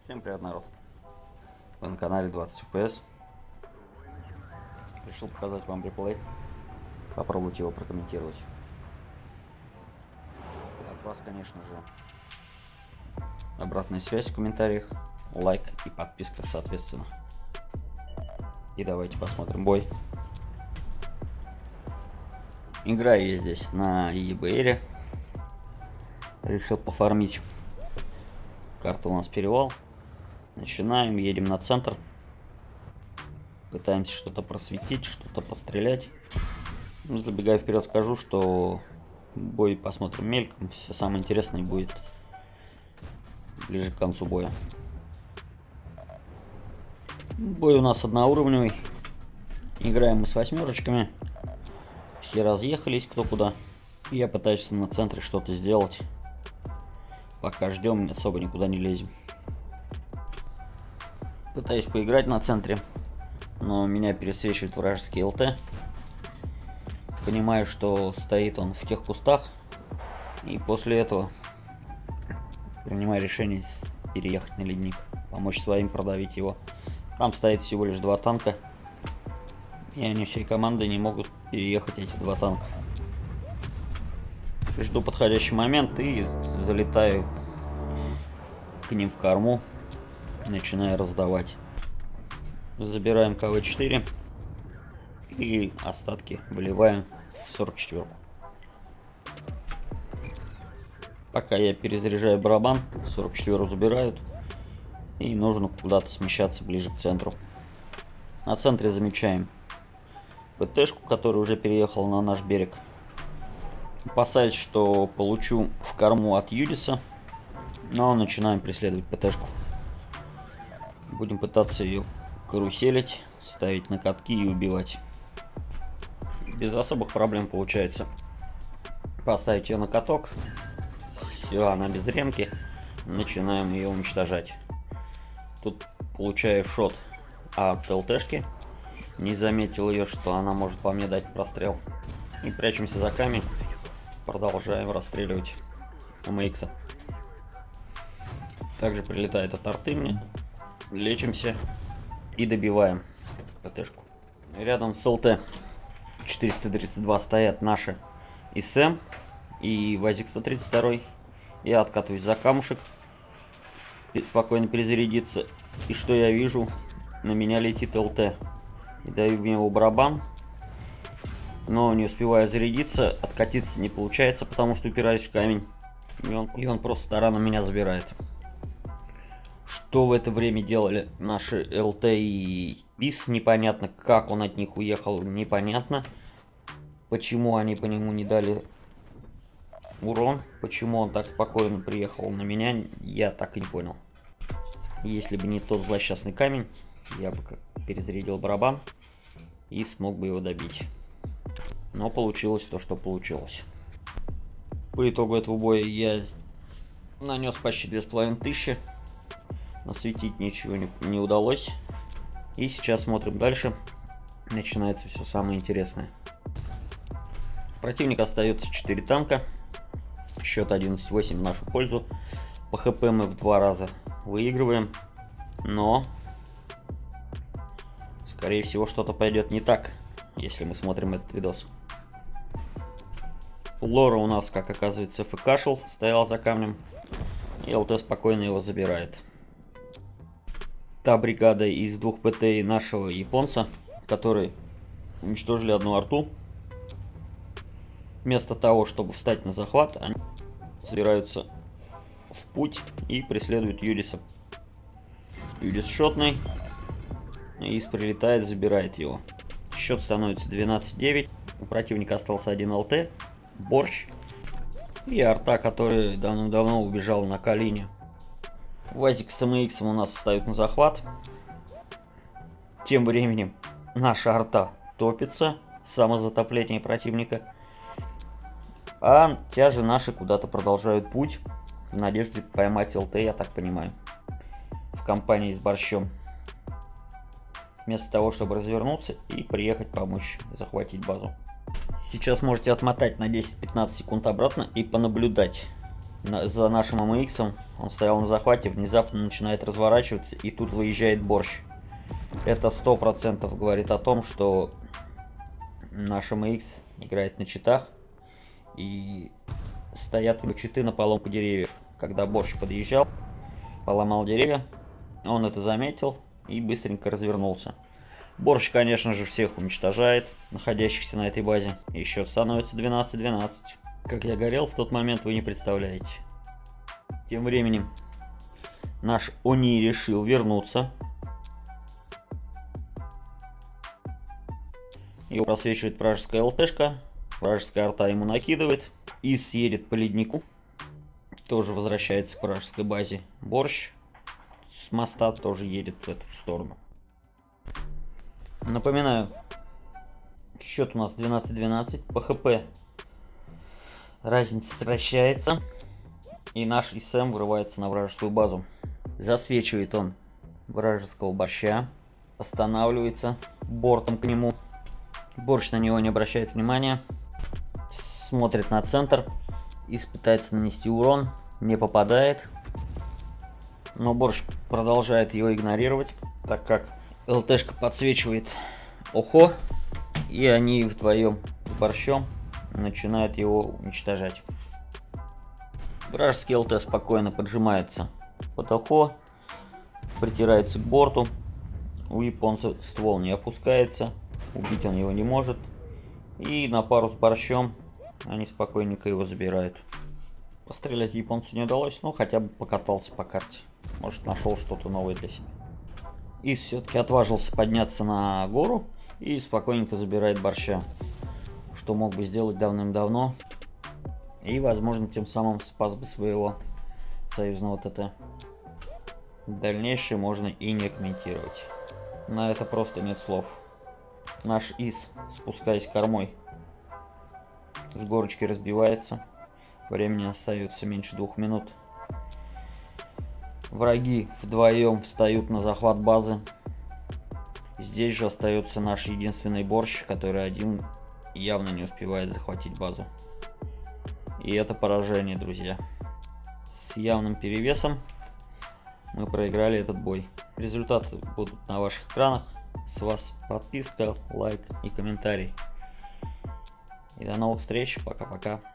Всем привет, народ! Вы на канале 20 FPS. Решил показать вам реплей. Попробуйте его прокомментировать. От вас, конечно же, обратная связь в комментариях, лайк и подписка соответственно. И давайте посмотрим бой. Играю я здесь на eBay. Решил пофармить. Карта у нас перевал. Начинаем, едем на центр. Пытаемся что-то просветить, что-то пострелять. Забегая вперед, скажу, что бой посмотрим мельком. Все самое интересное будет ближе к концу боя. Бой у нас одноуровневый. Играем мы с восьмерочками. Все разъехались кто куда. Я пытаюсь на центре что-то сделать. Пока ждем, особо никуда не лезем. Пытаюсь поиграть на центре, но меня пересвечивает вражеский ЛТ. Понимаю, что стоит он в тех кустах. И после этого принимаю решение переехать на ледник. Помочь своим продавить его. Там стоит всего лишь 2 танка. И они всей командой не могут переехать эти 2 танка. Жду подходящий момент и залетаю к ним в корму. Начинаю раздавать. Забираем КВ-4 и остатки выливаем в 44. Пока я перезаряжаю барабан, 44 забирают. И нужно куда-то смещаться ближе к центру. На центре замечаем ПТшку, которая уже переехала на наш берег. Опасаюсь, что получу в корму от Юдиса, но начинаем преследовать ПТшку. Будем пытаться ее каруселить, ставить на катки и убивать. Без особых проблем получается. Поставить ее на каток. Все, она без ремки. Начинаем ее уничтожать. Тут получаю шот от ЛТшки. Не заметил ее, что она может по мне дать прострел. И прячемся за камень. Продолжаем расстреливать МХ. Также прилетает от арты мне. Лечимся и добиваем ПТшку. Рядом с ЛТ 432 стоят наши ИСМ и ВАЗик 132. Я откатываюсь за камушек. Спокойно перезарядиться. И что я вижу? На меня летит ЛТ. И даю в него барабан. Но не успевая зарядиться, откатиться не получается, потому что упираюсь в камень. И он просто тараном меня забирает. Что в это время делали наши ЛТ и ИС, непонятно. Как он от них уехал, непонятно. Почему они по нему не дали урон, почему он так спокойно приехал на меня, я так и не понял. Если бы не тот злосчастный камень, я бы перезарядил барабан и смог бы его добить. Но получилось то, что получилось. По итогу этого боя я нанес почти 2500. Насветить ничего не удалось. И сейчас смотрим дальше. Начинается все самое интересное. Противник остается 4 танка. Счет 11-8 в нашу пользу. По ХП мы в 2 раза выигрываем. Но скорее всего что-то пойдет не так, если мы смотрим этот видос. Лора у нас, как оказывается, ФКшил, стоял за камнем. И ЛТ спокойно его забирает. Та бригада из 2 ПТ и нашего японца, которые уничтожили одну арту, вместо того, чтобы встать на захват, они собираются в путь и преследуют Юдиса. Юдис шотный. Ис прилетает, забирает его. Счет становится 12-9. У противника остался 1 ЛТ, Борщ и арта, который давно убежал на Калине. ВАЗик с МХ у нас ставят на захват. Тем временем наша арта топится. Самозатопление противника. А тяжи наши куда-то продолжают путь. В надежде поймать ЛТ, я так понимаю. В компании с Борщом. Вместо того, чтобы развернуться и приехать помочь захватить базу. Сейчас можете отмотать на 10-15 секунд обратно и понаблюдать, за нашим МХ. Он стоял на захвате, внезапно начинает разворачиваться, и тут выезжает борщ. Это 100% говорит о том, что наш МХ играет на читах, и стоят у него читы на поломку деревьев. Когда борщ подъезжал, поломал деревья, он это заметил и быстренько развернулся. Борщ, конечно же, всех уничтожает, находящихся на этой базе. И счет становится 12-12. Как я горел в тот момент, вы не представляете. Тем временем наш Они решил вернуться. Его просвечивает вражеская ЛТшка. Вражеская арта ему накидывает. Ис едет по леднику. Тоже возвращается к вражеской базе. Борщ с моста тоже едет в эту сторону. Напоминаю, счет у нас 12-12. По ХП разница сокращается. И наш ИСМ врывается на вражескую базу. Засвечивает он вражеского борща. Останавливается бортом к нему. Борщ на него не обращает внимания. Смотрит на центр. И пытается нанести урон. Не попадает. Но борщ продолжает его игнорировать, так как ЛТшка подсвечивает Охо. И они вдвоем с борщом начинают его уничтожать. Вражеский ЛТ спокойно поджимается под Охо, притирается к борту. У японца ствол не опускается, убить он его не может. И на пару с борщом они спокойненько его забирают. Пострелять японцу не удалось, но хотя бы покатался по карте. Может, нашел что-то новое для себя. И все-таки отважился подняться на гору и спокойненько забирает борща. Что мог бы сделать давным-давно. И, возможно, тем самым спас бы своего союзного ТТ. Дальнейшее можно и не комментировать. На это просто нет слов. Наш ИС, спускаясь кормой, с горочки разбивается. Времени остается меньше 2 минут. Враги вдвоем встают на захват базы. Здесь же остается наш единственный борщ, который один явно не успевает захватить базу. И это поражение, друзья. С явным перевесом мы проиграли этот бой. Результаты будут на ваших экранах. С вас подписка, лайк и комментарий. И до новых встреч. Пока-пока.